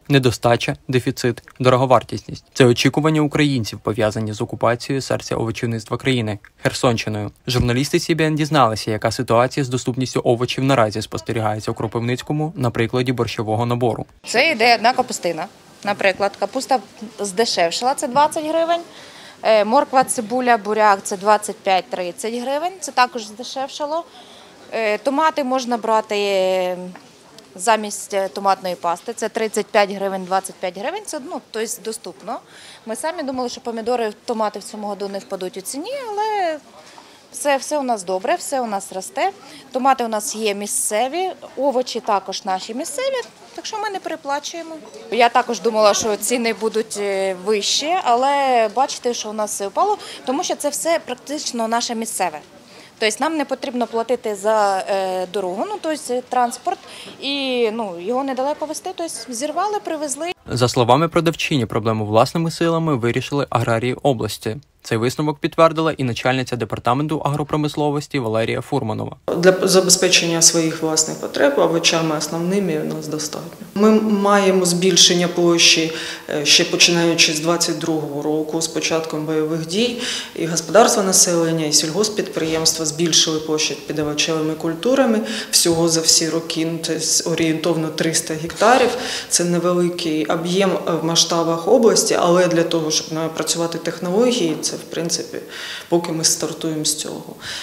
недостача, дефіцит, дороговартісність. Це очікування українців, пов'язані з окупацією серця овочівництва країни – Херсонщиною. Журналісти СІБІН дізналися, яка ситуація з доступністю овочів наразі спостерігається у Кропивницькому на прикладі борщового набору. Це йде одна капустина. Наприклад, капуста здешевшила – це 20 гривень. Морква, цибуля, буряк – це 25-30 гривень, це також здешевшало. Томати можна брати замість томатної пасти, це 35 гривень, 25 гривень, це тобто доступно. Ми самі думали, що помідори, томати в цьому году не впадуть у ціні, але все у нас добре, все у нас росте. Томати у нас є місцеві, овочі також наші місцеві, так що ми не переплачуємо. Я також думала, що ціни будуть вищі, але бачите, що у нас все впало, тому що це все практично наше місцеве. Тобто нам не потрібно платити за дорогу, тобто транспорт, і його недалеко везти, тобто зірвали, привезли. За словами продавчині, проблему власними силами вирішили аграрії області. Цей висновок підтвердила і начальниця департаменту агропромисловості Валерія Фурманова. Для забезпечення своїх власних потреб овочами основними у нас достатньо. Ми маємо збільшення площі ще починаючи з 2022 року, з початком бойових дій. І господарство населення, і сільгосппідприємства збільшили площадь під овочевими культурами. Всього за всі роки це орієнтовно 300 гектарів. Це невеликий об'єм в масштабах області, але для того, щоб напрацювати технології, це, в принципі, поки ми стартуємо з цього.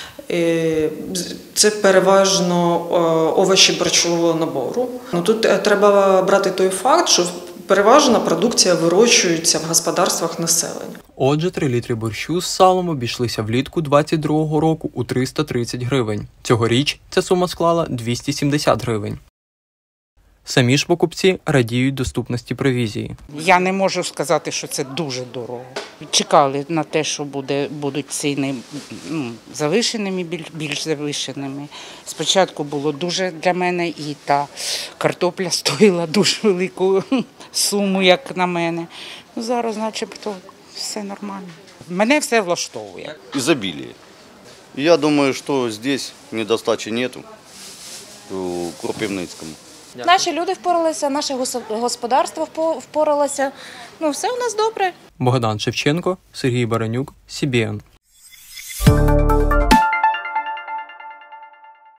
Це переважно овочі борщового набору. Тут треба брати той факт, що переважно продукція вирощується в господарствах населення. Отже, 3 літри борщу з салом обійшлися влітку 2022 року у 330 гривень. Цьогоріч ця сума склала 270 гривень. Самі ж покупці радіють доступності провізії. Я не можу сказати, що це дуже дорого. Чекали на те, що будуть ціни завишеними, більш завишеними. Спочатку було дуже для мене, і та картопля стоїла дуже велику суму, як на мене. Зараз начебто все нормально. Мене все влаштовує. Изобилие. Я думаю, що здесь недостачи нету у Кропивницькому. Наші люди впоралися, наше господарство впоралося. Все у нас добре. Богдан Шевченко, Сергій Баранюк, СІБІН.